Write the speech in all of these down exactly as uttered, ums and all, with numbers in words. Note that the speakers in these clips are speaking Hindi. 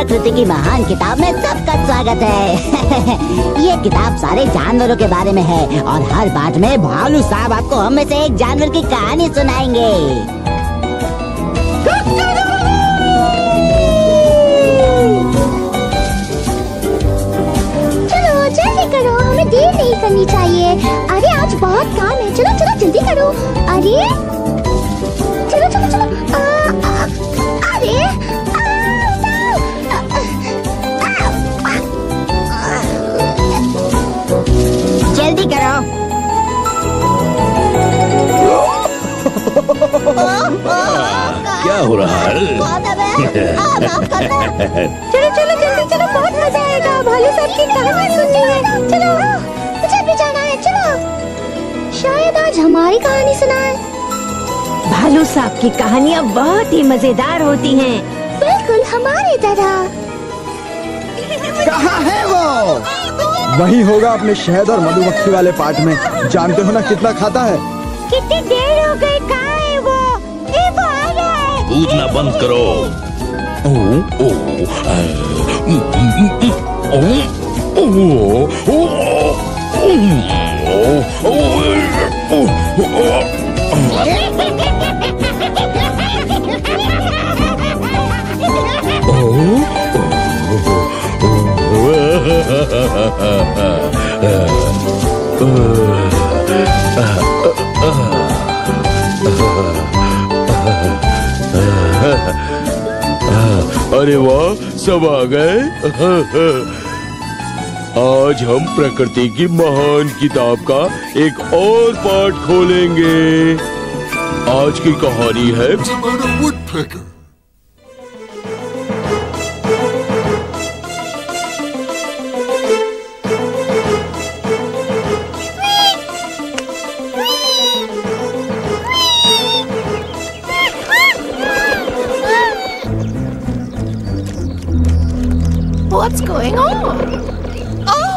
प्रकृति की महान किताब में सबका स्वागत है। ये किताब सारे जानवरों के बारे में है और हर पाठ में भालू साहब आपको हम में से एक जानवर की कहानी सुनाएंगे। चलो जल्दी करो, हमें देर नहीं करनी चाहिए। अरे आज बहुत काम है, चलो चलो जल्दी करो। अरे चलो चलो चलो। आ, आ, अरे जल्दी करो। क्या हो रहा है? चलो चलो जल्दी चलो, बहुत मजा आएगा। भालू साहब की कहानी सुननी है। चलो मुझे भी जाना है, चलो। शायद आज हमारी कहानी सुनाए। भालू साहब की कहानियाँ बहुत ही मजेदार होती हैं। बिल्कुल हमारी तरह। कहाँ है वो? वही होगा अपने शहद और मधुमक्खी वाले पार्ट में। जानते हो ना कितना खाता है? कितनी देर हो गई, कहाँ है वो? ए, वो आ रहा है। कूदना बंद करो। ओ, ओ, आ, उम, उम, उम, ओ, ओ, ओ, ओ, ओ, ओ, ओ, अरे वाह, सब आ गए। आज हम प्रकृति की महान किताब का एक और पाठ खोलेंगे। आज की कहानी है What's going on? Oh!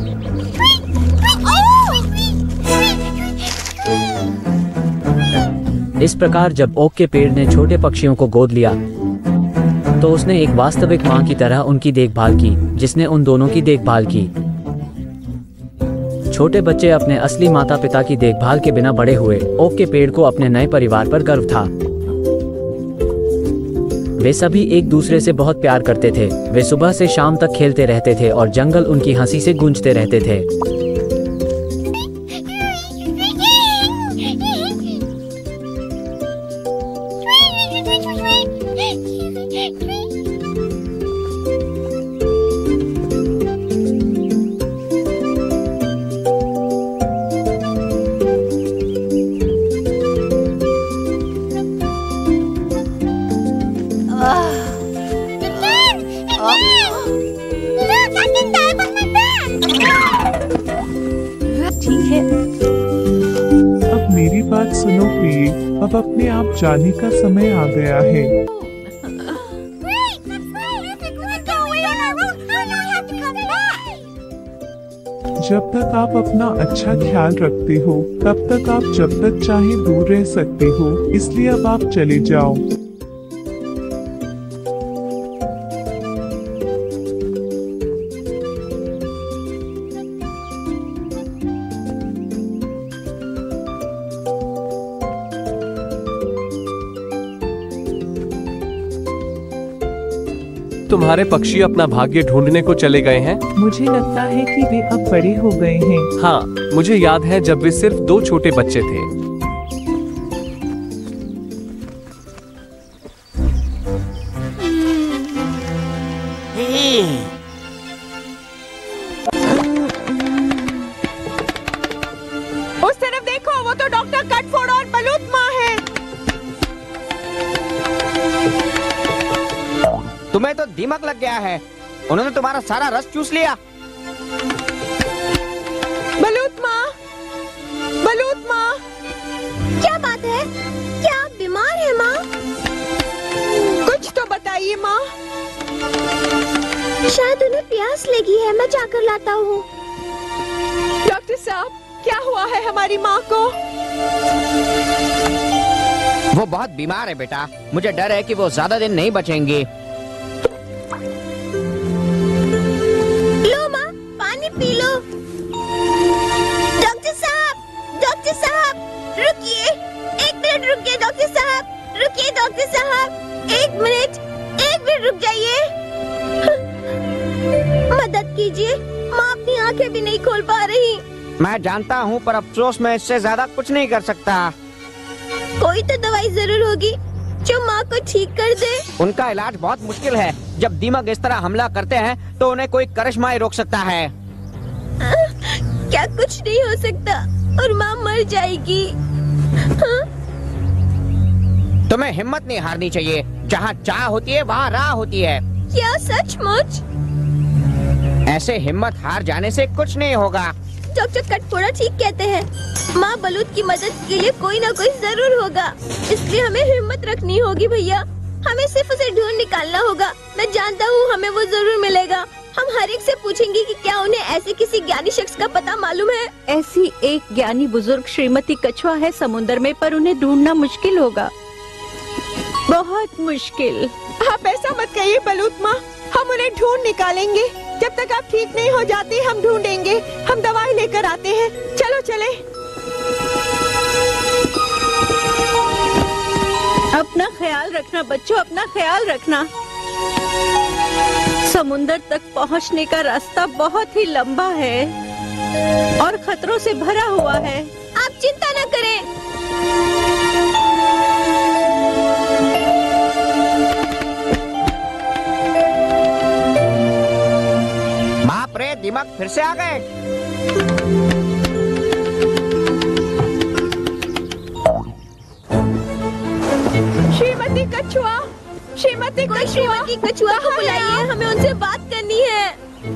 इस प्रकार जब ओक के पेड़ ने छोटे पक्षियों को गोद लिया तो उसने एक वास्तविक माँ की तरह उनकी देखभाल की, जिसने उन दोनों की देखभाल की। छोटे बच्चे अपने असली माता पिता की देखभाल के बिना बड़े हुए। ओक के पेड़ को अपने नए परिवार पर गर्व था। वे सभी एक दूसरे से बहुत प्यार करते थे। वे सुबह से शाम तक खेलते रहते थे और जंगल उनकी हंसी से गूंजते रहते थे। अब मेरी बात सुनो प्रिय, अब अपने आप जाने का समय आ गया है। जब तक आप अपना अच्छा ख्याल रखते हो तब तक आप जब तक चाहे दूर रह सकते हो, इसलिए अब आप चले जाओ। तुम्हारे पक्षी अपना भाग्य ढूंढने को चले गए हैं। मुझे लगता है कि वे अब बड़े हो गए हैं। हाँ, मुझे याद है जब वे सिर्फ दो छोटे बच्चे थे। उस तरफ देखो, वो तो डॉक्टर कटफोर्ड और बलूत माँ है। तुम्हें तो दिमाग लग गया है, उन्होंने तुम्हारा सारा रस चूस लिया। बलूत माँ, बलूत माँ, क्या बात है? क्या आप बीमार हैं माँ? कुछ तो बताइए माँ। शायद उन्हें प्यास लगी है, मैं जाकर लाता हूँ। डॉक्टर साहब, क्या हुआ है हमारी माँ को? वो बहुत बीमार है बेटा, मुझे डर है कि वो ज्यादा दिन नहीं बचेंगी। मैं जानता हूँ, पर अफसोस मैं इससे ज्यादा कुछ नहीं कर सकता। कोई तो दवाई जरूर होगी जो माँ को ठीक कर दे। उनका इलाज बहुत मुश्किल है। जब दीमक इस तरह हमला करते हैं तो उन्हें कोई करिश्मा ही रोक सकता है। आ, क्या कुछ नहीं हो सकता और माँ मर जाएगी। हाँ? तुम्हें हिम्मत नहीं हारनी चाहिए। जहाँ चाह होती है वहाँ राह होती है। क्या सचमुच? ऐसे हिम्मत हार जाने से कुछ नहीं होगा। डॉक्टर कटफोड़ा ठीक कहते हैं। माँ बलूत की मदद के लिए कोई ना कोई जरूर होगा, इसलिए हमें हिम्मत रखनी होगी भैया। हमें सिर्फ उसे ढूंढ निकालना होगा। मैं जानता हूँ हमें वो जरूर मिलेगा। हम हर एक से पूछेंगे कि क्या उन्हें ऐसे किसी ज्ञानी शख्स का पता मालूम है। ऐसी एक ज्ञानी बुजुर्ग श्रीमती कछुआ है समुद्र में, पर उन्हें ढूंढना मुश्किल होगा, बहुत मुश्किल। आप ऐसा मत कहिए बलूत माँ, हम उन्हें ढूंढ निकालेंगे। जब तक आप ठीक नहीं हो जाती हम ढूंढेंगे। हम दवाई लेकर आते हैं। चलो चले। अपना ख्याल रखना बच्चों, अपना ख्याल रखना। समुंदर तक पहुंचने का रास्ता बहुत ही लंबा है और खतरों से भरा हुआ है। आप चिंता न करें। बाप रे, दिमाग फिर से आ गए। श्रीमती कछुआ, श्रीमती कोई श्रीमती कछुआ को बुलाइए, हमें उनसे बात करनी है।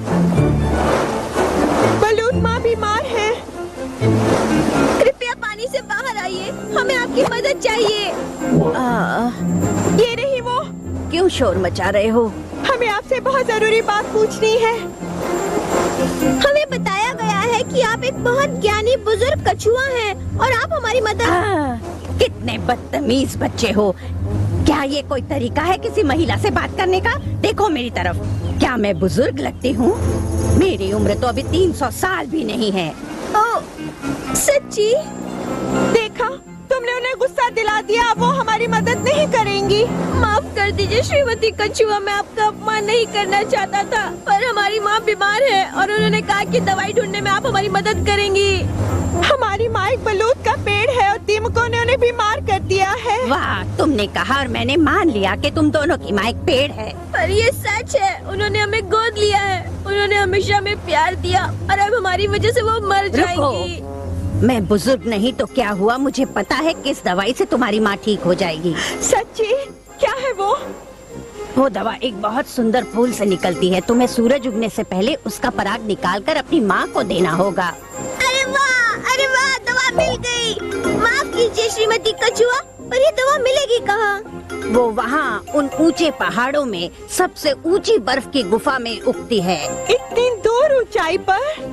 बलूत माँ बीमार है। कृपया पानी से बाहर आइए, हमें आपकी मदद चाहिए। आ, ये नहीं वो। क्यों शोर मचा रहे हो? हमें आपसे बहुत जरूरी बात पूछनी है। हमें बताया गया है कि आप एक बहुत ज्ञानी बुजुर्ग कछुआ हैं और आप हमारी मदद। आ, कितने बदतमीज बच्चे हो। क्या ये कोई तरीका है किसी महिला से बात करने का? देखो मेरी तरफ, क्या मैं बुजुर्ग लगती हूँ? मेरी उम्र तो अभी तीन सौ साल भी नहीं है। ओ, सच्ची? देखा, तुमने उन्हें गुस्सा दिला दिया। अब वो हमारी मदद नहीं करेंगी। माफ कर दीजिए श्रीमती कछुआ, मैं आपका अपमान नहीं करना चाहता था, पर हमारी माँ बीमार है और उन्होंने कहा कि दवाई ढूंढने में आप हमारी मदद करेंगी। हमारी माँ एक बलूत का पेड़ है और दीमकों ने उन्हें बीमार कर दिया है। वाह, तुमने कहा और मैंने मान लिया कि तुम दोनों की माँ एक पेड़ है। पर ये सच है, उन्होंने हमें गोद लिया है। उन्होंने हमेशा हमें प्यार दिया और अब हमारी वजह से वो मर जाएंगी। मैं बुजुर्ग नहीं तो क्या हुआ, मुझे पता है किस दवाई से तुम्हारी माँ ठीक हो जाएगी। सच्ची? क्या है वो? वो दवा एक बहुत सुंदर फूल से निकलती है। तुम्हें सूरज उगने से पहले उसका पराग निकालकर अपनी माँ को देना होगा। अरे वाह, अरे वाह, दवा मिल गई। माफ कीजिए श्रीमती कछुआ, पर ये दवा मिलेगी कहाँ? वो वहाँ उन ऊंचे पहाड़ों में सबसे ऊंची बर्फ की गुफा में उगती है। इतनी दूर ऊंचाई पर?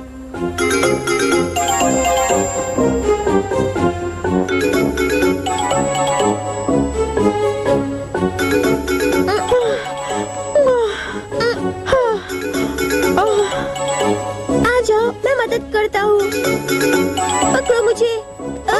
आ जाओ, मैं मदद करता हूँ। पकड़ो मुझे। आ,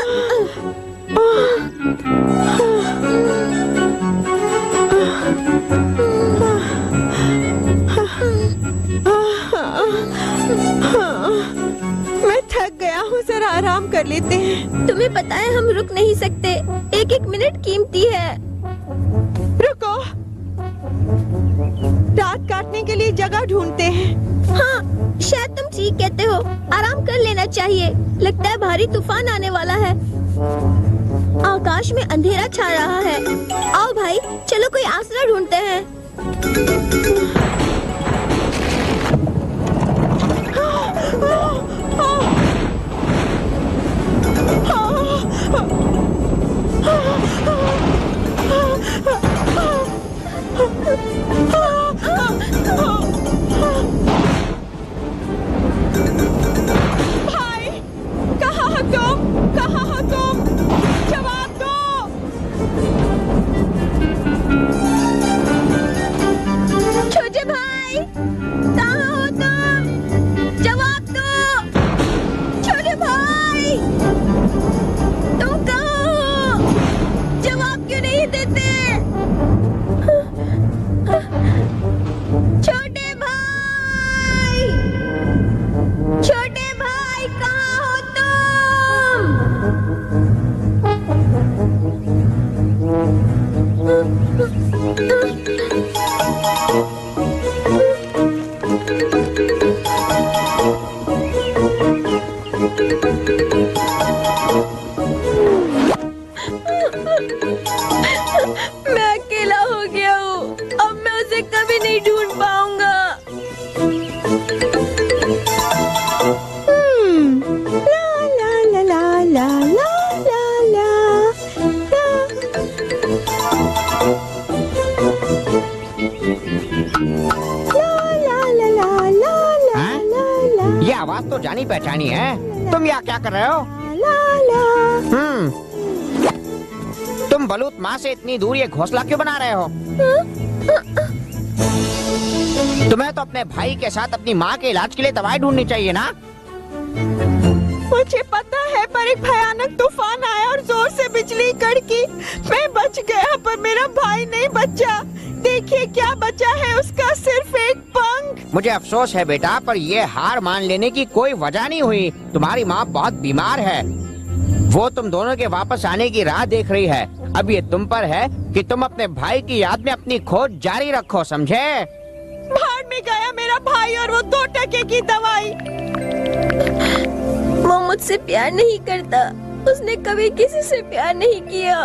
मैं थक गया हूँ, जरा आराम कर लेते हैं। तुम्हें पता है हम रुक नहीं सकते, एक एक मिनट कीमती है। रुको, रात काटने के लिए जगह ढूंढते हैं। हाँ, शायद तुम ठीक कहते हो, आराम कर लेना चाहिए। लगता है भारी तूफान आने वाला है। आकाश में अंधेरा छा रहा है। आओ भाई, चलो कोई आसरा ढूंढते हैं। भाई, कहाँ हो तुम? कहाँ हो तुम? जवाब दो। छोटे जानी पहचानी है। तुम यहाँ क्या कर रहे हो? हम्म, तुम बलूत माँ से इतनी दूर ये घोंसला क्यों बना रहे हो? तुम्हें तो अपने भाई के साथ अपनी माँ के इलाज के लिए दवाई ढूंढनी चाहिए ना। मुझे पता है, पर एक भयानक तूफान आया और जोर से बिजली कड़की। मैं बच गया पर मेरा भाई नहीं बचा। देखिए क्या बचा है उसका, सिर्फ एक पंख। मुझे अफसोस है बेटा, पर ये हार मान लेने की कोई वजह नहीं हुई। तुम्हारी माँ बहुत बीमार है, वो तुम दोनों के वापस आने की राह देख रही है। अब ये तुम पर है कि तुम अपने भाई की याद में अपनी खोज जारी रखो, समझे? भाड़ में गया मेरा भाई और वो दो टके की दवाई। वो मुझसे प्यार नहीं करता, उसने कभी किसी से प्यार नहीं किया।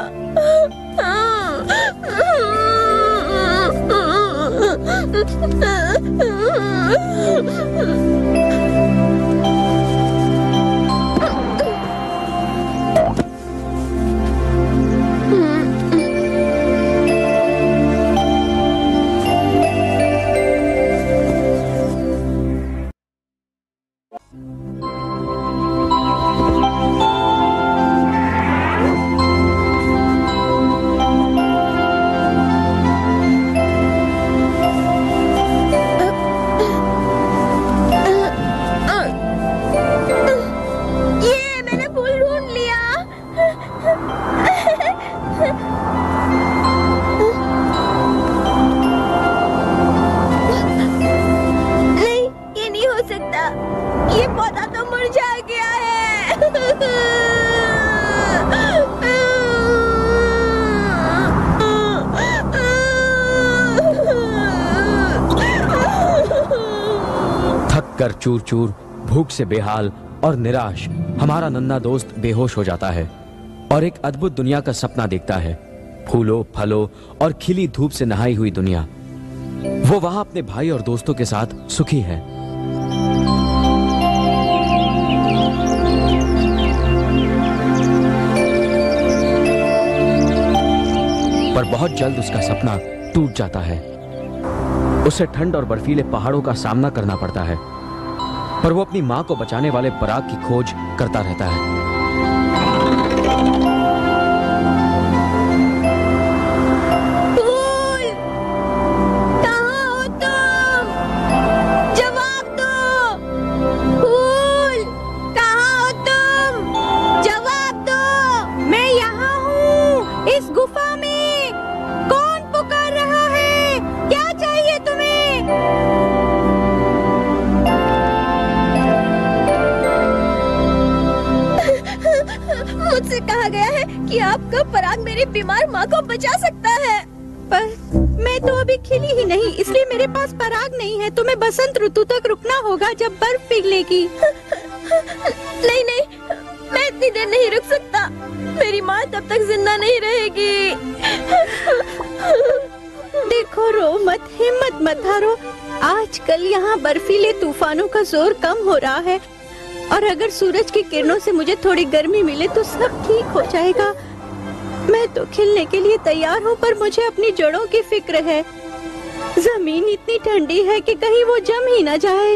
कर चूर चूर, भूख से बेहाल और निराश हमारा नन्हा दोस्त बेहोश हो जाता है और एक अद्भुत दुनिया का सपना देखता है। फूलों, फलों और खिली धूप से नहाई हुई दुनिया। वो वहां अपने भाई और दोस्तों के साथ सुखी है। पर बहुत जल्द उसका सपना टूट जाता है। उसे ठंड और बर्फीले पहाड़ों का सामना करना पड़ता है, पर वो अपनी मां को बचाने वाले पराग की खोज करता रहता है। फूल, कहाँ हो तुम? जवाब दो। फूल, कहाँ हो तुम? जवाब दो। मैं यहाँ हूँ, इस गुफा में। कौन पुकार रहा है? क्या चाहिए तुम्हें? मुझसे कहा गया है कि आपका पराग मेरी बीमार माँ को बचा सकता है। पर मैं तो अभी खिली ही नहीं, इसलिए मेरे पास पराग नहीं है। तुम्हें बसंत ऋतु तक रुकना होगा, जब बर्फ पिघलेगी। नहीं नहीं, मैं इतनी देर नहीं रुक सकता। मेरी माँ तब तक जिंदा नहीं रहेगी। देखो, रो मत, हिम्मत मत हारो। आजकल यहाँ बर्फीले तूफानों का जोर कम हो रहा है और अगर सूरज की किरणों से मुझे थोड़ी गर्मी मिले तो सब ठीक हो जाएगा। मैं तो खिलने के लिए तैयार हूँ, पर मुझे अपनी जड़ों की फिक्र है। जमीन इतनी ठंडी है कि कहीं वो जम ही न जाए।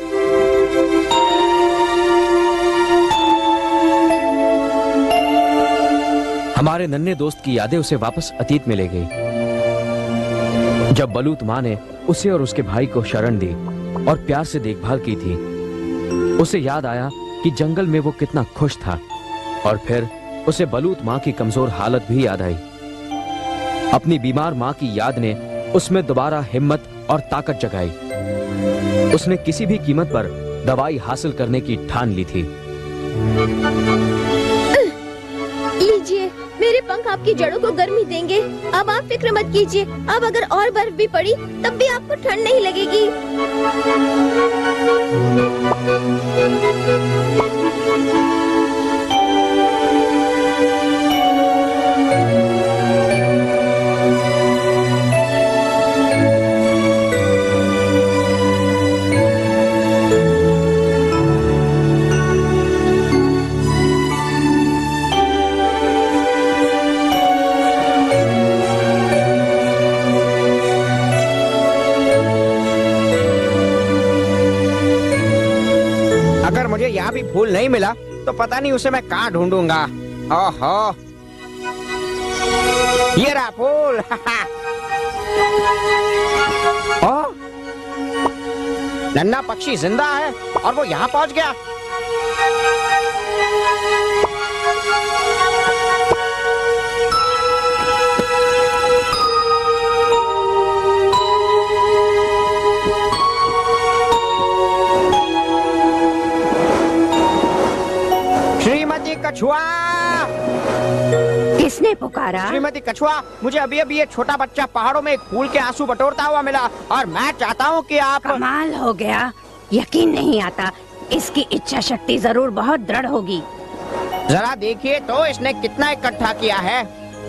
हमारे नन्हे दोस्त की यादें उसे वापस अतीत में ले गई। जब बलूत माँ ने उसे और उसके भाई को शरण दी और प्यार से देखभाल की थी, उसे याद आया कि जंगल में वो कितना खुश था। और फिर उसे बलूत माँ की कमजोर हालत भी याद आई। अपनी बीमार माँ की याद ने उसमें दोबारा हिम्मत और ताकत जगाई। उसने किसी भी कीमत पर दवाई हासिल करने की ठान ली थी। लीजिए, मेरे पंख आपकी जड़ों को गर्मी देंगे। अब आप फिक्र मत कीजिए। अब अगर और बर्फ भी पड़ी तब भी आपको ठंड नहीं लगेगी। फूल नहीं मिला तो पता नहीं उसे मैं कहाँ ढूंढूंगा। ओहो, ये रहा फूल। ओ, नन्हा पक्षी जिंदा है और वो यहाँ पहुँच गया। श्रीमती कछुआ! किसने पुकारा? श्रीमती कछुआ, मुझे अभी अभी ये छोटा बच्चा पहाड़ों में एक फूल के आंसू बटोरता हुआ मिला और मैं चाहता हूँ कि आप। कमाल हो गया, यकीन नहीं आता। इसकी इच्छा शक्ति जरूर बहुत दृढ़ होगी। जरा देखिए तो इसने कितना इकट्ठा किया है।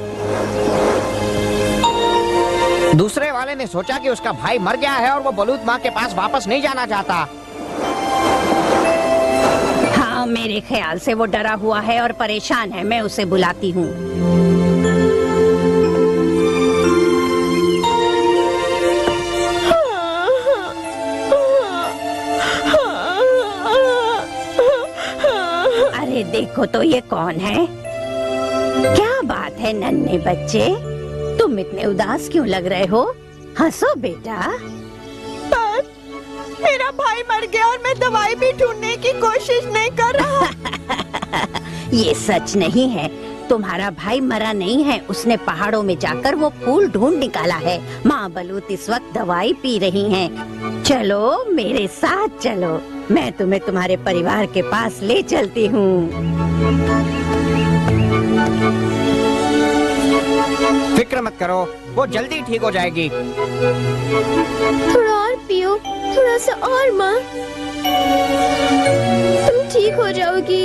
दूसरे वाले ने सोचा कि उसका भाई मर गया है और वो बलूत माँ के पास वापस नहीं जाना चाहता। हाँ, मेरे ख्याल से वो डरा हुआ है और परेशान है। मैं उसे बुलाती हूँ। अरे देखो तो ये कौन है? क्या बात है नन्हे बच्चे, तुम इतने उदास क्यों लग रहे हो? हंसो बेटा। पर मेरा भाई मर गया और मैं दवाई भी ढूंढने की कोशिश नहीं कर रहा। ये सच नहीं है, तुम्हारा भाई मरा नहीं है। उसने पहाड़ों में जाकर वो फूल ढूंढ निकाला है। माँ बलूत इस वक्त दवाई पी रही हैं। चलो मेरे साथ चलो, मैं तुम्हें तुम्हारे परिवार के पास ले चलती हूँ। फिक्र मत करो, वो जल्दी ठीक हो जाएगी। थोड़ा और पियो, थोड़ा सा और माँ, तुम ठीक हो जाओगी।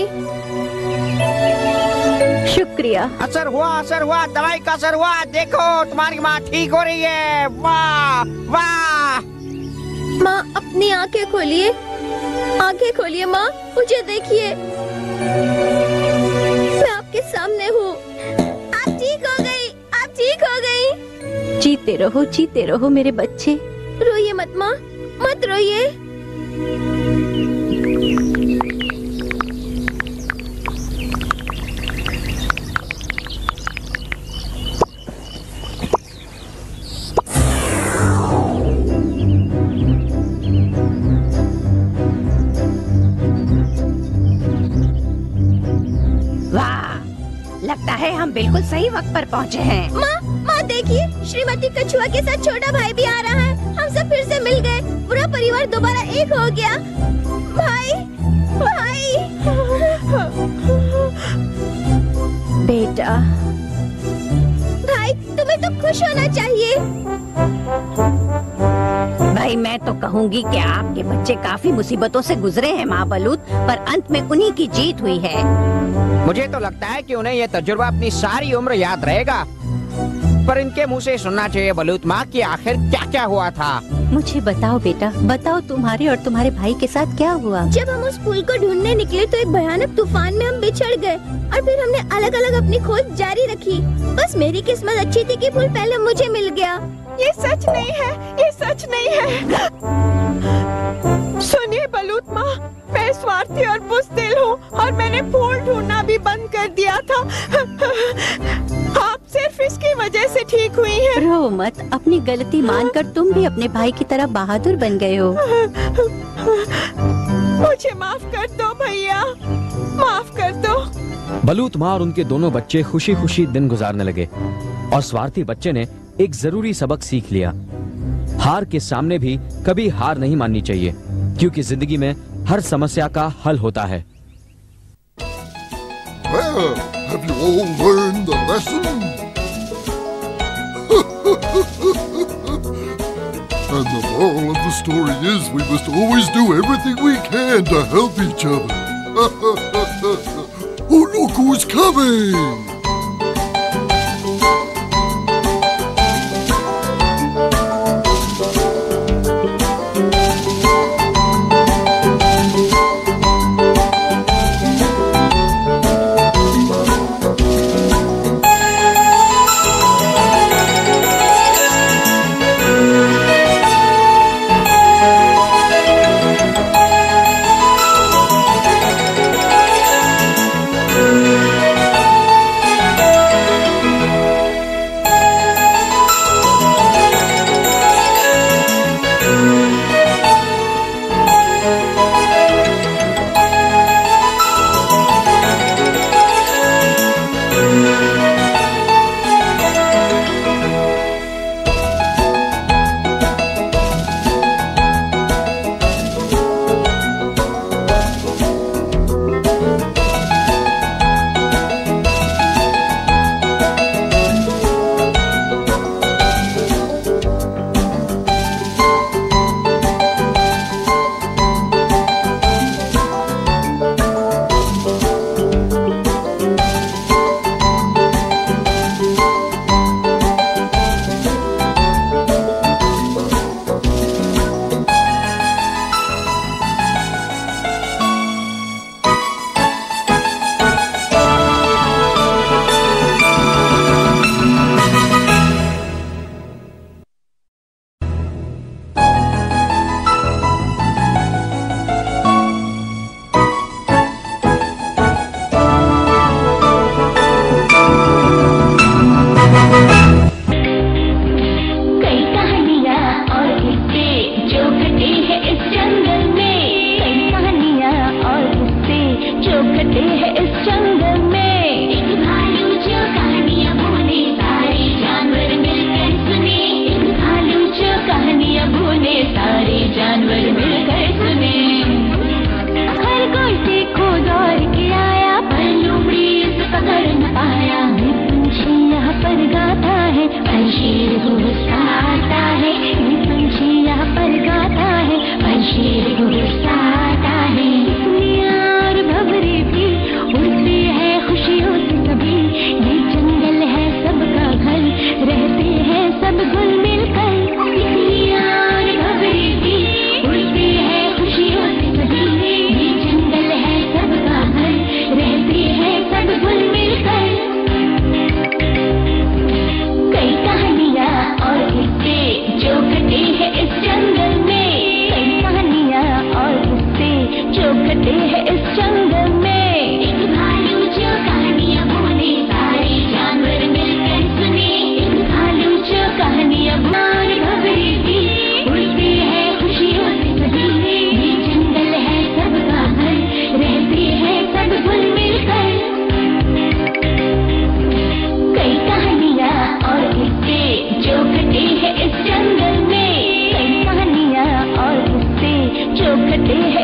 शुक्रिया। असर हुआ, असर हुआ, दवाई का असर हुआ। देखो तुम्हारी माँ ठीक हो रही है। वाह वाह। माँ अपनी आंखें खोलिए, आंखें खोलिए माँ, मुझे देखिए, मैं आपके सामने हूँ। आप ठीक हो गई, आप ठीक हो गई। जीते रहो, जीते रहो मेरे बच्चे। रोइए मत माँ, मत रोइए। लगता है हम बिल्कुल सही वक्त पर पहुँचे हैं। माँ, माँ देखिए, श्रीमती कछुआ के साथ छोटा भाई भी आ रहा है। हम सब फिर से मिल गए, पूरा परिवार दोबारा एक हो गया। भाई, भाई। बेटा। भाई, तुम्हें तो खुश होना चाहिए। भाई मैं तो कहूँगी कि आपके बच्चे काफी मुसीबतों से गुजरे हैं माँ बलूत, पर अंत में उन्हीं की जीत हुई है। मुझे तो लगता है कि उन्हें यह तजुर्बा अपनी सारी उम्र याद रहेगा। पर इनके मुंह से सुनना चाहिए बलूत माँ कि आखिर क्या क्या हुआ था। मुझे बताओ बेटा, बताओ तुम्हारे और तुम्हारे भाई के साथ क्या हुआ? जब हम उस फूल को ढूंढने निकले तो एक भयानक तूफान में हम बिछड़ गए और फिर हमने अलग अलग अपनी खोज जारी रखी। बस मेरी किस्मत अच्छी थी कि फूल पहले मुझे मिल गया। ये सच नहीं है, ये सच नहीं है। सुनिए बलूत माँ, मैं स्वार्थी और बुज़दिल हूँ और मैंने फूल ढूंढना भी बंद कर दिया था। आप सिर्फ इसकी वजह से ठीक हुई हैं। रो मत, अपनी गलती मानकर तुम भी अपने भाई की तरह बहादुर बन गए हो। मुझे माफ कर दो भैया, माफ कर दो। बलूत माँ और उनके दोनों बच्चे खुशी खुशी दिन गुजारने लगे और स्वार्थी बच्चे ने एक जरूरी सबक सीख लिया। हार के सामने भी कभी हार नहीं माननी चाहिए, क्योंकि जिंदगी में हर समस्या का हल होता है। Well, have you all learned the lesson? And the moral of the story is we must always do everything we can to help each other. Oh, look who's coming! कहते